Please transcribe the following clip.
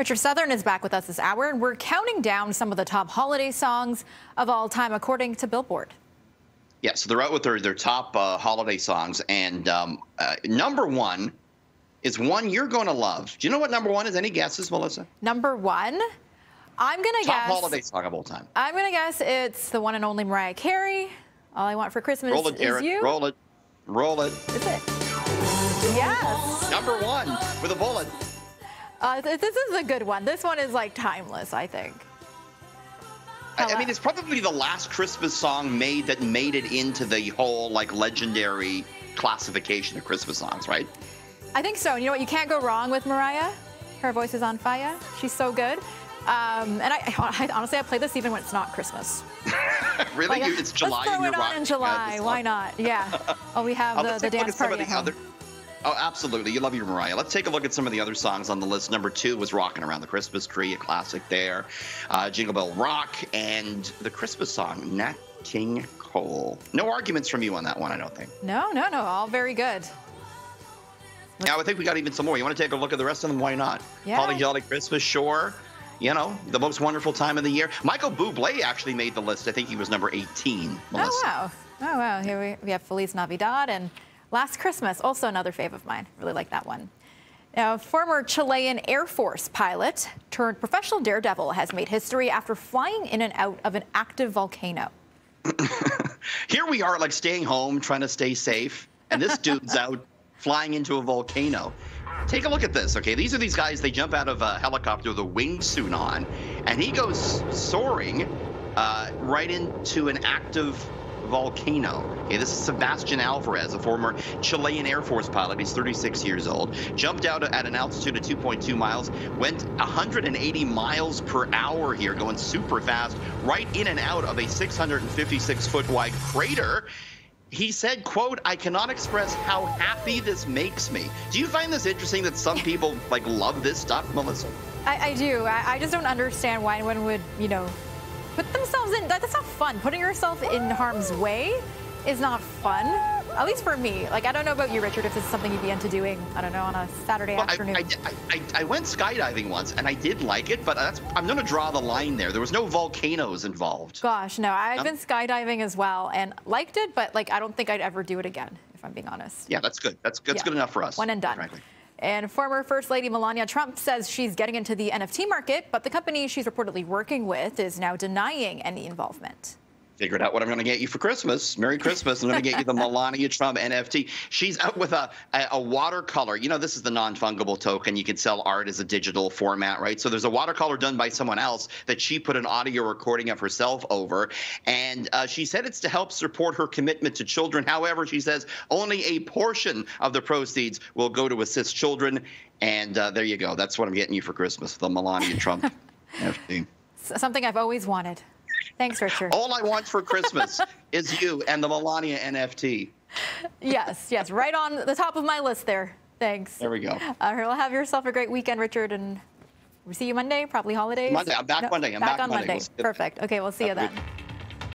Richard Southern is back with us this hour, and we're counting down some of the top holiday songs of all time, according to Billboard. Yeah, so they're out with their top holiday songs, and number one is one you're going to love. Do you know what number one is? Any guesses, Melissa? Number one? I'm going to guess... Top holiday song of all time. I'm going to guess it's the one and only Mariah Carey. All I Want for Christmas Roll it, is You. Roll it. Roll it. Is it? Yes. Number one with a bullet. This is a good one. This one is like timeless, I think. I mean, it's probably the last Christmas song that made it into the whole like legendary classification of Christmas songs, right? I think so. And you know what? You can't go wrong with Mariah. Her voice is on fire. She's so good. And I honestly, I play this even when it's not Christmas. Really? Like, it's July let's and you're throw it on in July. Why not? Yeah. Oh, we have the dance party at home. Oh, absolutely. You love your Mariah. Let's take a look at some of the other songs on the list. Number two was Rockin' Around the Christmas Tree, a classic there. Jingle Bell Rock, and the Christmas song, Nat King Cole. No arguments from you on that one, I don't think. No. All very good. Now, I think we got even some more. You want to take a look at the rest of them? Why not? Yeah. Holly Jolly Christmas, sure. You know, the most wonderful time of the year. Michael Bublé actually made the list. I think he was number 18, Melissa. Oh, wow. Here we have Feliz Navidad and Last Christmas, also another fave of mine. Really like that one. Now, former Chilean Air Force pilot turned professional daredevil has made history after flying in and out of an active volcano. Here we are, like, staying home, trying to stay safe, and this dude's out flying into a volcano. Take a look at this, okay? These are these guys, they jump out of a helicopter with a wingsuit on, and he goes soaring right into an active volcano. Okay, this is Sebastian Alvarez, a former Chilean Air Force pilot. He's 36 years old. Jumped out at an altitude of 2.2 miles, went 180 miles per hour here, going super fast, right in and out of a 656-foot wide crater. He said, quote, "I cannot express how happy this makes me." Do you find this interesting that some people like love this stuff, Melissa? I do. I just don't understand why anyone would, you know, put themselves in. That's not fun. Putting yourself in harm's way is not fun. At least for me. Like, I don't know about you, Richard, if this is something you'd be into doing, I don't know, on a Saturday afternoon. I went skydiving once, and I did like it, but I'm going to draw the line there. There was no volcanoes involved. Gosh, no. I've been skydiving as well, and liked it, but, like, I don't think I'd ever do it again, if I'm being honest. Yeah, that's good. That's good enough for us. One and done. Frankly. And former First Lady Melania Trump says she's getting into the NFT market, but the company she's reportedly working with is now denying any involvement. Figured out what I'm going to get you for Christmas. Merry Christmas. I'm going to get you the Melania Trump NFT. She's out with a watercolor. You know, this is the non-fungible token. You can sell art as a digital format, right? So there's a watercolor done by someone else that she put an audio recording of herself over. And she said it's to help support her commitment to children. However, she says only a portion of the proceeds will go to assist children. And there you go. That's what I'm getting you for Christmas, the Melania Trump NFT. Something I've always wanted. Thanks, Richard. All I want for Christmas is you and the Melania NFT. Yes, right on the top of my list there. Thanks. There we go. All right, well, have yourself a great weekend, Richard, and we'll see you Monday, probably holidays. Monday. I'm back Monday. I'm back on Monday. Perfect. Okay, we'll see you then.